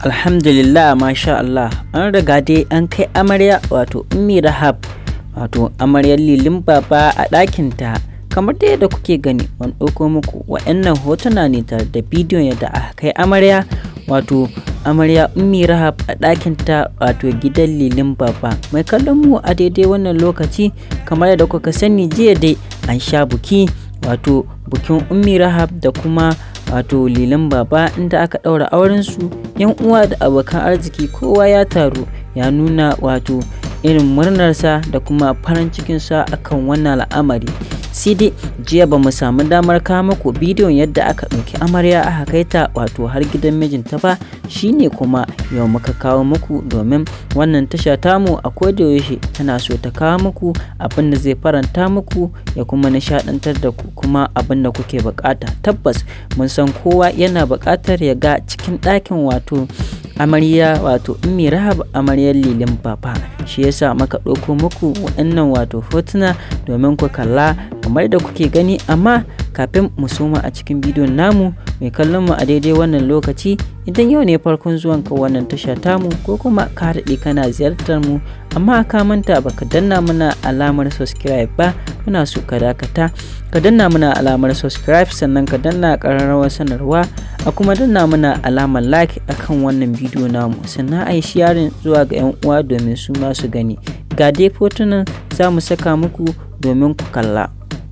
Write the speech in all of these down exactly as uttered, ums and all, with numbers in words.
Alhamdulillah, masha Allah, an riga dai an kai amarya wato Ummi Rahab wato amaryar lilin baba a ɗakinta. Kamar da yadda kuke gani, mun ɗauko muku wa'annan hotuna ne tare da bidiyon yadda aka kai amarya wato amarya Ummi Rahab a ɗakinta wato gidan lilin baba. Mai kallon mu a daidai wannan lokaci, kamar yadda kuka sani, jiya dai an sha buki wato bukin Ummi Rahab da kuma wato lilin baba, inda aka ɗaura auren su. Yan uwa da abokan arziki kowa ya taru ya nuna wato irin murnarsa da kuma farin cikinsa akan wannan al'amari. Sai dai jiya ba mu samu damar kawo muku bidiyon yadda aka ɗauki amarya aka kai ta wato har gidan mijinta ba, shine kuma yau muka kawo muku, domin wannan tasha tamu a kodayaushe tana so ta kawo muku abin da zai faranta muku ya kuma nishaɗantar da ku, kuma abin da kuke bukata. Tabbas mun san kowa yana buƙatar ya ga cikin ɗakin wato amarya wato Ummi Rahab amaryar lilin baba. Shi yasa muka ɗauko muku waɗannan wato hotuna domin ku kalla kamar da kuke gani. Amma kafin mu soma a cikin bidiyon namu, mai kallon mu a daidai wannan lokaci, idan yau ne farkon zuwan ka wannan tasha tamu, ko kuma ka daɗe kana ziyartar mu amma ka manta baka danna mana alamar subscribe ba, muna so ka dakata ka danna mana alamar subscribe, sannan ka danna ƙararrawar sanarwa, a kuma danna mana alamar like akan wannan bidiyo namu, sannan a yi sharing zuwa ga 'yan uwa domin su ma su gani. Ga dai fotunan za mu saka muku domin ku kalla.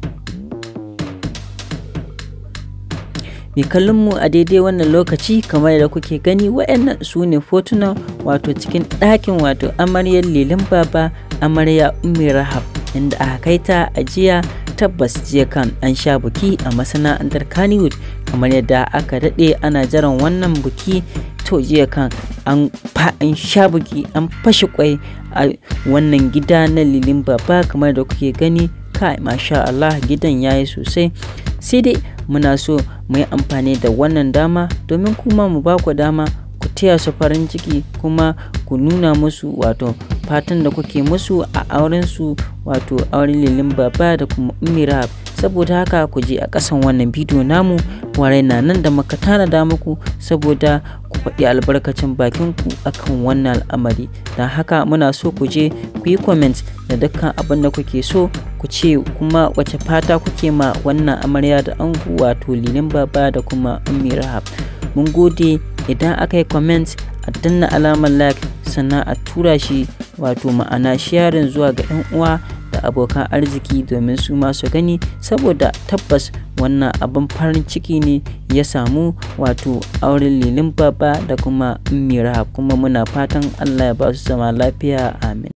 Mai kallon mu a daidai wannan lokaci, kamar da kuke gani, waɗannan su ne fotuna wato cikin ɗakin wato amaryar lilin baba amarya Ummi Rahab, inda aka kai ta a jiya. Tabbas jiya kan an sha buki a masana'antar Kannywood, kamar yadda aka daɗe ana jiran wannan buki. To jiya kan an fa an sha buki, an fashe kwai a wannan gida na lilin baba, kamar da kuke gani. Kai, masha Allah, gidan yayi sosai. Sai dai muna so mu yi amfani da wannan dama domin kuma mu ba ku dama ku taya su farin ciki, kuma ku nuna musu wato fatan da kuke musu a auren su wato auren lilin baba da kuma Ummi Rahab. Saboda haka ku je a ƙasan wannan bidiyo namu, warai na nan da muka tanada muku saboda ku faɗi albarkacin bakin ku akan wannan al'amari. Don haka muna so ku je ku yi comment da dukkan abin da kuke so ku ce, kuma wace fata kuke ma wannan amarya da ango wato lilin baba da kuma Ummi Rahab. Mun gode. Idan aka yi comment, a danna alamar like, sannan a tura shi wato ma'ana sharing zuwa ga 'yan uwa da abokan arziki domin su ma su gani, saboda tabbas wannan abin farin ciki ne ya samu wato auren lilin baba da kuma Ummi Rahab, kuma muna fatan Allah ya ba su zama lafiya. Amin.